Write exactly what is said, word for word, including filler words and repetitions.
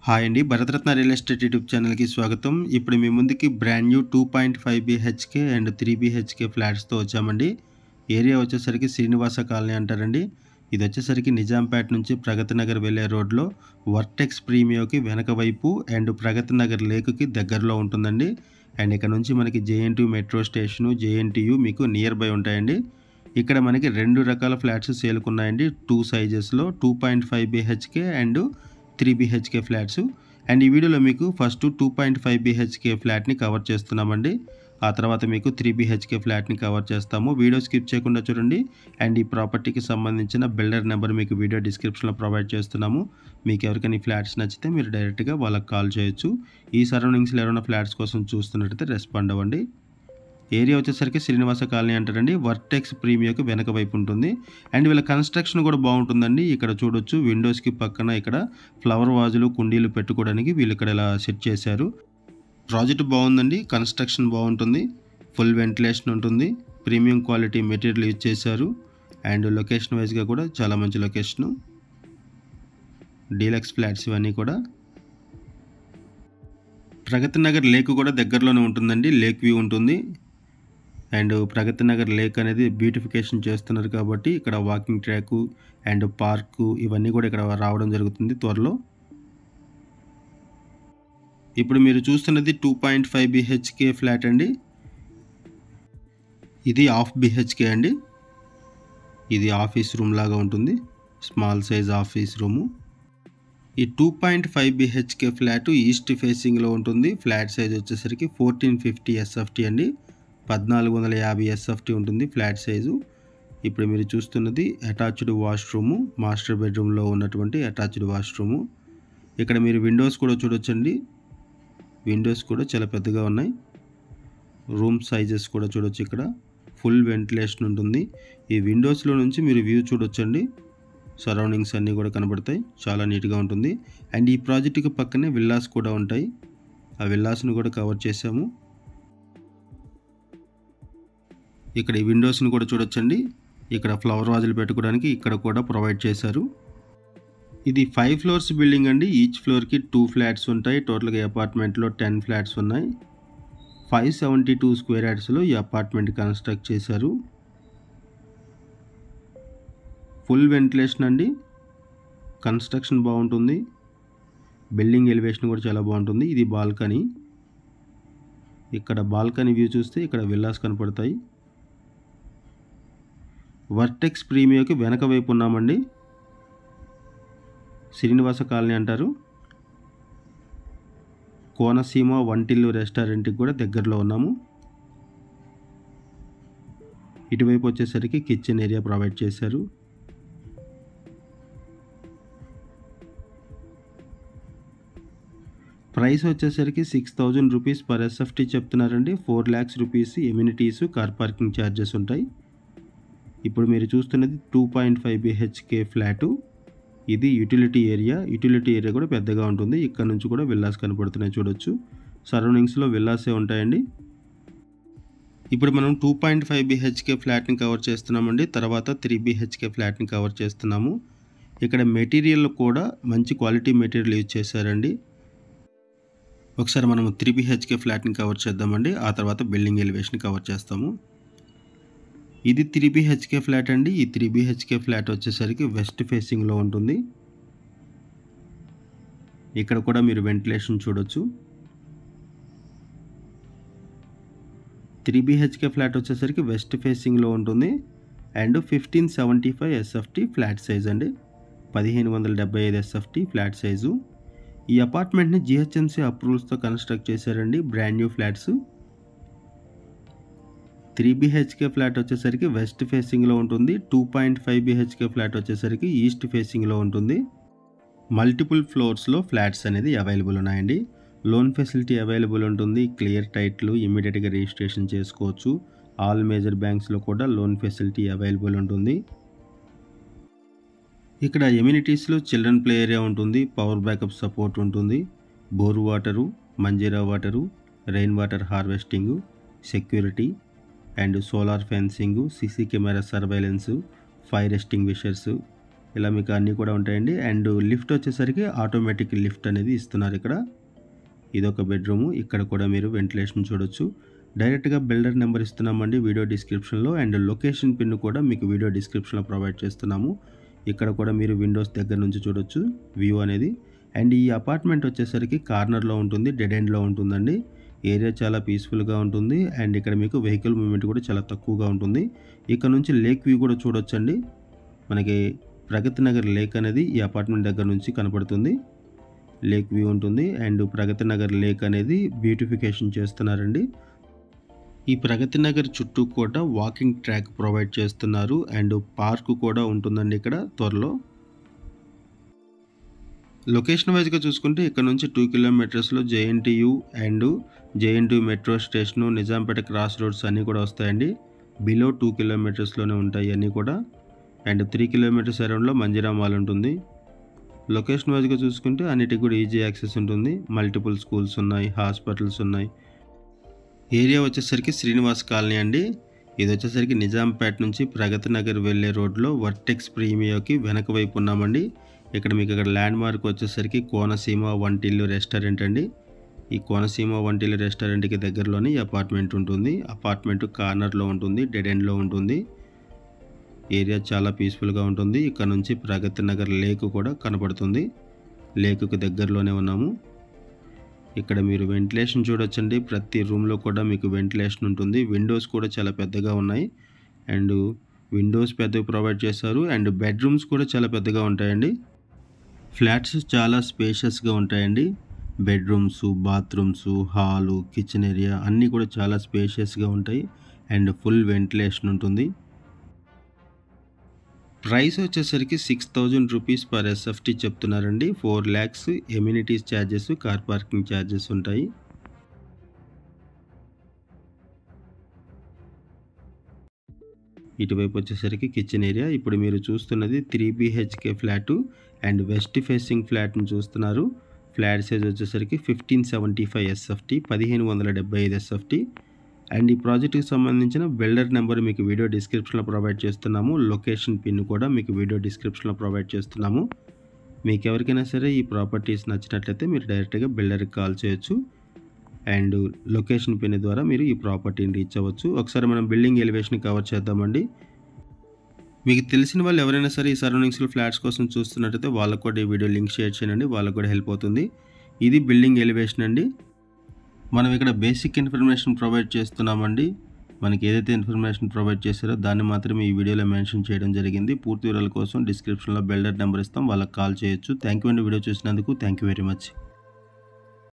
Hi అండి. Bharat Ratna real estate YouTube ఛానల్‌కి స్వాగతం. ఇప్పుడు మీ ముందుకి brand new two point five BHK and three BHK ఫ్లాట్స్‌తో వచ్చామండి. ఏరియా వచ్చేసరికి శ్రీనివాస కాలనీ అంటారండి. ఇది వచ్చేసరికి నిజాంపేట నుంచి ప్రగతి నగర్ వెళ్ళే రోడ్లో వర్టెక్స్ ప్రీమియోకి వెనక వైపు అండ్ ప్రగతి నగర్ లేక్‌కి దగ్గరలో ఉంటుందండి. అండ్ ఇక్కడ నుంచి మనకి జేఎన్‌టీయూ మెట్రో స్టేషను, జేఎన్‌టీయూ మీకు నియర్ బై ఉంటాయండి. ఇక్కడ మనకి రెండు రకాల ఫ్లాట్స్ సేల్‌కున్నాయండి. టూ సైజెస్‌లో two point five BHK and three BHK flats. And ఈ వీడియోలో మీకు first two point five BHK ఫ్లాట్‌ని కవర్ చేస్తున్నామండి. ఆ తర్వాత మీకు త్రీ బీహెచ్‌కే ఫ్లాట్‌ని కవర్ చేస్తాము. వీడియో స్కిప్ చేయకుండా చూడండి. అండ్ ఈ ప్రాపర్టీకి సంబంధించిన బిల్డర్ నెంబర్ మీకు వీడియో డిస్క్రిప్షన్‌లో ప్రొవైడ్ చేస్తున్నాము. మీకు ఎవరికైనా ఈ ఫ్లాట్స్ నచ్చితే మీరు డైరెక్ట్‌గా వాళ్ళకి కాల్ చేయొచ్చు. ఈ సరౌండింగ్స్‌లో ఎవరైనా ఫ్లాట్స్ కోసం చూస్తున్నట్టయితే రెస్పాండ్ అవ్వండి. ఏరియా వచ్చేసరికి శ్రీనివాస కాలనీ అంటారండి. వర్టెక్స్ ప్రీమియోకి వెనక వైపు ఉంటుంది. అండ్ వీళ్ళ కన్స్ట్రక్షన్ కూడా బాగుంటుందండి. ఇక్కడ చూడొచ్చు విండోస్‌కి పక్కన ఇక్కడ ఫ్లవర్ వాజులు, కుండీలు పెట్టుకోవడానికి వీళ్ళు ఇక్కడ ఇలా సెట్ చేశారు. ప్రాజెక్ట్ బాగుందండి. కన్స్ట్రక్షన్ బాగుంటుంది. ఫుల్ వెంటిలేషన్ ఉంటుంది. ప్రీమియం క్వాలిటీ మెటీరియల్ యూజ్ చేశారు. అండ్ లొకేషన్ వైజ్గా కూడా చాలా మంచి లొకేషను. డీలక్స్ ఫ్లాట్స్ ఇవన్నీ కూడా. ప్రగతి నగర్ లేక్ కూడా దగ్గరలోనే ఉంటుందండి. లేక్ వ్యూ ఉంటుంది. అండ్ ప్రగతి నగర్ లేక్ అనేది బ్యూటిఫికేషన్ చేస్తున్నారు కాబట్టి ఇక్కడ వాకింగ్ ట్రాకు అండ్ పార్కు ఇవన్నీ కూడా ఇక్కడ రావడం జరుగుతుంది త్వరలో. ఇప్పుడు మీరు చూస్తున్నది two point five BHK flat అండి. ఇది హాఫ్ బీహెచ్కే అండి. ఇది ఆఫీస్ రూమ్ లాగా ఉంటుంది. Small size office room. ఈ two point five BHK flat east ఫేసింగ్లో ఉంటుంది. ఫ్లాట్ సైజ్ వచ్చేసరికి ఫోర్టీన్ ఫిఫ్టీ ఎస్ఎఫ్టీ అండి. పద్నాలుగు వందల యాభై ఎస్ఎఫ్టీ ఉంటుంది ఫ్లాట్ సైజు. ఇప్పుడు మీరు చూస్తున్నది అటాచ్డ్ వాష్రూము, మాస్టర్ బెడ్రూమ్లో ఉన్నటువంటి అటాచ్డ్ వాష్రూము. ఇక్కడ మీరు విండోస్ కూడా చూడొచ్చండి. విండోస్ కూడా చాలా పెద్దగా ఉన్నాయి. రూమ్ సైజెస్ కూడా చూడొచ్చు. ఇక్కడ ఫుల్ వెంటిలేషన్ ఉంటుంది. ఈ విండోస్లో నుంచి మీరు వ్యూ చూడొచ్చండి. సరౌండింగ్స్ అన్నీ కూడా కనబడతాయి. చాలా నీట్గా ఉంటుంది. అండ్ ఈ ప్రాజెక్టుకి పక్కనే విల్లాస్ కూడా ఉంటాయి. ఆ విల్లాస్ను కూడా కవర్ చేసాము. ఇక్కడ ఈ విండోస్ని కూడా చూడొచ్చండి. ఇక్కడ ఫ్లవర్ వాజులు పెట్టుకోవడానికి ఇక్కడ కూడా ప్రొవైడ్ చేశారు. ఇది ఫైవ్ ఫ్లోర్స్ బిల్డింగ్ అండి. ఈచ్ ఫ్లోర్కి టూ ఫ్లాట్స్ ఉంటాయి. టోటల్గా ఈ అపార్ట్మెంట్లో టెన్ ఫ్లాట్స్ ఉన్నాయి. ఫైవ్ సెవెంటీ టూ స్క్వేర్ యార్డ్స్లో ఈ అపార్ట్మెంట్ కన్స్ట్రక్ట్ చేశారు. ఫుల్ వెంటిలేషన్ అండి. కన్స్ట్రక్షన్ బాగుంటుంది. బిల్డింగ్ ఎలివేషన్ కూడా చాలా బాగుంటుంది. ఇది బాల్కనీ. ఇక్కడ బాల్కనీ వ్యూ చూస్తే ఇక్కడ విల్లాస్ కనపడతాయి. వర్టెక్స్ ప్రీమియోకి వెనక వైపు ఉన్నామండి. శ్రీనివాస కాలనీ అంటారు. కోనసీమ వంటిల్లు రెస్టారెంట్కి కూడా దగ్గరలో ఉన్నాము. ఇటువైపు వచ్చేసరికి కిచెన్ ఏరియా ప్రొవైడ్ చేశారు. ప్రైస్ వచ్చేసరికి six thousand rupees per SFT చెప్తున్నారండి. Four lakhs rupees amenities, car parking charges ఉంటాయి. ఇప్పుడు మీరు చూస్తున్నది two point five BHK flat. ఇది యూటిలిటీ ఏరియా. యూటిలిటీ ఏరియా కూడా పెద్దగా ఉంటుంది. ఇక్కడ నుంచి కూడా విల్లాస్ కనపడుతున్నాయి చూడొచ్చు. సరౌండింగ్స్లో విల్లాసే ఉంటాయండి. ఇప్పుడు మనం టూ పాయింట్ ఫైవ్ బీహెచ్కే ఫ్లాట్ని కవర్ చేస్తున్నామండి. తర్వాత త్రీ బీహెచ్కే ఫ్లాట్ని కవర్ చేస్తున్నాము. ఇక్కడ మెటీరియల్ కూడా మంచి క్వాలిటీ మెటీరియల్ యూజ్ చేశారండి. ఒకసారి మనము త్రీ బీహెచ్కే ఫ్లాట్ని కవర్ చేద్దామండి. ఆ తర్వాత బిల్డింగ్ ఎలివేషన్ కవర్ చేస్తాము. ఇది త్రీ బీహెచ్కే ఫ్లాట్ అండి. ఈ త్రీ బీహెచ్కే ఫ్లాట్ వచ్చేసరికి వెస్ట్ ఫేసింగ్లో ఉంటుంది. ఇక్కడ కూడా మీరు వెంటిలేషన్ చూడొచ్చు. త్రీ బీహెచ్కే ఫ్లాట్ వచ్చేసరికి వెస్ట్ ఫేసింగ్లో ఉంటుంది. And fifteen seventy five SFT flat size అండి. పదిహేను వందల డెబ్బై ఐదు ఎస్ఎఫ్టీ ఫ్లాట్ సైజు. ఈ అపార్ట్మెంట్ని జిహెచ్ఎంసీ అప్రూవల్స్తో కన్స్ట్రక్ట్ చేశారండి. Brand new flats. Three BHK flat వచ్చేసరికి వెస్ట్ ఫేసింగ్లో ఉంటుంది. Two point five BHK flat వచ్చేసరికి ఈస్ట్ ఫేసింగ్లో ఉంటుంది. మల్టిపుల్ ఫ్లోర్స్లో ఫ్లాట్స్ అనేది అవైలబుల్ ఉన్నాయండి. లోన్ ఫెసిలిటీ అవైలబుల్ ఉంటుంది. క్లియర్ టైటిల్ ఇమ్మీడియట్గా రిజిస్ట్రేషన్ చేసుకోవచ్చు. ఆల్ మేజర్ బ్యాంక్స్లో కూడా లోన్ ఫెసిలిటీ అవైలబుల్ ఉంటుంది. ఇక్కడ ఎమ్యూనిటీస్లో చిల్డ్రన్ ప్లే ఏరియా ఉంటుంది. పవర్ బ్యాకప్ సపోర్ట్ ఉంటుంది. Bore water, Manjira water, rain water harvesting, security and solar fencing, CC camera surveillance, fire extinguishers, ఇలా మీకు అన్నీ కూడా ఉంటాయండి. అండ్ లిఫ్ట్ వచ్చేసరికి ఆటోమేటిక్ లిఫ్ట్ అనేది ఇస్తున్నారు ఇక్కడ. ఇదొక బెడ్రూము. ఇక్కడ కూడా మీరు వెంటిలేషన్ చూడొచ్చు. డైరెక్ట్గా బిల్డర్ నెంబర్ ఇస్తున్నామండి వీడియో డిస్క్రిప్షన్లో. అండ్ లొకేషన్ పిన్ కూడా మీకు వీడియో డిస్క్రిప్షన్లో ప్రొవైడ్ చేస్తున్నాము. ఇక్కడ కూడా మీరు విండోస్ దగ్గర నుంచి చూడొచ్చు వ్యూ అనేది. అండ్ ఈ అపార్ట్మెంట్ వచ్చేసరికి కార్నర్లో ఉంటుంది, డెడ్ ఎండ్లో ఉంటుందండి. ఏరియా చాలా పీస్ఫుల్గా ఉంటుంది. అండ్ ఇక్కడ మీకు వెహికల్ మూవ్మెంట్ కూడా చాలా తక్కువగా ఉంటుంది. ఇక్కడ నుంచి లేక్ వ్యూ కూడా చూడొచ్చండి. మనకి ప్రగతి నగర్ లేక్ అనేది ఈ అపార్ట్మెంట్ దగ్గర నుంచి కనపడుతుంది. లేక్ వ్యూ ఉంటుంది. అండ్ ప్రగతి నగర్ లేక్ అనేది బ్యూటిఫికేషన్ చేస్తున్నారండి. ఈ ప్రగతి నగర్ చుట్టూ కూడా వాకింగ్ ట్రాక్ ప్రొవైడ్ చేస్తున్నారు. అండ్ పార్క్ కూడా ఉంటుందండి ఇక్కడ త్వరలో. లొకేషన్ వైజ్గా చూసుకుంటే ఇక్కడ నుంచి టూ కిలోమీటర్స్లో JNTU and JNTU metro station, Nizampet cross roads అన్నీ కూడా వస్తాయండి. బిలో టూ కిలోమీటర్స్లోనే ఉంటాయి అన్నీ కూడా. అండ్ త్రీ కిలోమీటర్స్ అరౌండ్లో మంజిరా మాల్ ఉంటుంది. లొకేషన్ వైజ్గా చూసుకుంటే అన్నిటికి కూడా ఈజీ యాక్సెస్ ఉంటుంది. మల్టిపుల్ స్కూల్స్ ఉన్నాయి, హాస్పిటల్స్ ఉన్నాయి. ఏరియా వచ్చేసరికి శ్రీనివాస్ కాలనీ అండి. ఇది వచ్చేసరికి నిజాంపేట నుంచి ప్రగతి నగర్ వెళ్ళే రోడ్లో వర్టెక్స్ ప్రీమియోకి వెనక వైపు ఉన్నామండి. ఇక్కడ మీకు ఇక్కడ ల్యాండ్ మార్క్ వచ్చేసరికి కోనసీమ వంటిల్లు రెస్టారెంట్ అండి. ఈ కోనసీమ వంటిల్లు రెస్టారెంట్కి దగ్గరలోనే ఈ అపార్ట్మెంట్ ఉంటుంది. అపార్ట్మెంట్ కార్నర్లో ఉంటుంది, డెడ్ ఎండ్లో ఉంటుంది. ఏరియా చాలా పీస్ఫుల్గా ఉంటుంది. ఇక్కడ నుంచి ప్రగతి నగర్ లేక్ కూడా కనపడుతుంది. లేకుకి దగ్గరలోనే ఉన్నాము. ఇక్కడ మీరు వెంటిలేషన్ చూడొచ్చండి. ప్రతి రూమ్లో కూడా మీకు వెంటిలేషన్ ఉంటుంది. విండోస్ కూడా చాలా పెద్దగా ఉన్నాయి. అండ్ విండోస్ పెద్దగా ప్రొవైడ్ చేశారు. అండ్ బెడ్రూమ్స్ కూడా చాలా పెద్దగా ఉంటాయండి. ఫ్లాట్స్ చాలా స్పేషియస్గా ఉంటాయండి. Bedrooms, bathrooms, hall, kitchen area అన్నీ కూడా చాలా స్పేషియస్గా ఉంటాయి. అండ్ ఫుల్ వెంటిలేషన్ ఉంటుంది. ప్రైస్ వచ్చేసరికి six thousand rupees per SFT చెప్తున్నారండి. Four lakhs amenities charges, car parking charges ఉంటాయి. ఇటువైపు వచ్చేసరికి కిచెన్ ఏరియా. ఇప్పుడు మీరు చూస్తున్నది three BHK flat and west facing ఫ్లాట్ని చూస్తున్నారు. ఫ్లాట్ సైజ్ వచ్చేసరికి ఫిఫ్టీన్ సెవెంటీ ఫైవ్ ఎస్ఎఫ్టీ, పదిహేను వందల డెబ్బై ఐదు ఎస్ఎఫ్టీ. అండ్ ఈ ప్రాజెక్ట్కి సంబంధించిన బిల్డర్ నెంబర్ మీకు వీడియో డిస్క్రిప్షన్లో ప్రొవైడ్ చేస్తున్నాము. లొకేషన్ పిన్ కూడా మీకు వీడియో డిస్క్రిప్షన్లో ప్రొవైడ్ చేస్తున్నాము. మీకు ఎవరికైనా సరే ఈ ప్రాపర్టీస్ నచ్చినట్లయితే మీరు డైరెక్ట్గా బిల్డర్కి కాల్ చేయొచ్చు. అండ్ లొకేషన్ పిన్ ద్వారా మీరు ఈ ప్రాపర్టీని రీచ్ అవ్వచ్చు. ఒకసారి మనం బిల్డింగ్ ఎలివేషన్ కవర్ చేద్దామండి. మీకు తెలిసిన వాళ్ళు ఎవరైనా సరే ఈ సరౌండింగ్స్లో ఫ్లాట్స్ కోసం చూస్తున్నట్టయితే వాళ్ళకు కూడా ఈ వీడియో లింక్ షేర్ చేయండి, వాళ్ళకు కూడా హెల్ప్ అవుతుంది. ఇది బిల్డింగ్ ఎలివేషన్ అండి. మనం ఇక్కడ బేసిక్ ఇన్ఫర్మేషన్ ప్రొవైడ్ చేస్తున్నామండి. మనకి ఏదైతే ఇన్ఫర్మేషన్ ప్రొవైడ్ చేశారో దాన్ని మాత్రమే ఈ వీడియోలో మెన్షన్ చేయడం జరిగింది. పూర్తి వివరాల కోసం డిస్క్రిప్షన్లో బిల్డర్ నెంబర్ ఇస్తాం, వాళ్ళకి కాల్ చేయొచ్చు. థ్యాంక్ యూ అండి వీడియో చూసినందుకు. Thank you very much.